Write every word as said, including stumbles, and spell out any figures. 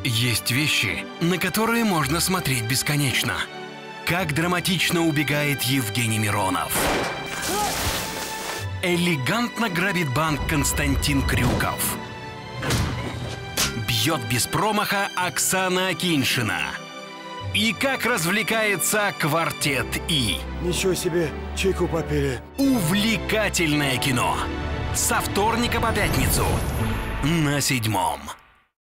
Есть вещи, на которые можно смотреть бесконечно. Как драматично убегает Евгений Миронов. Элегантно грабит банк Константин Крюков. Бьет без промаха Оксана Акиньшина. И как развлекается квартет И. Ничего себе, чайку попили. Увлекательное кино. Со вторника по пятницу на седьмом.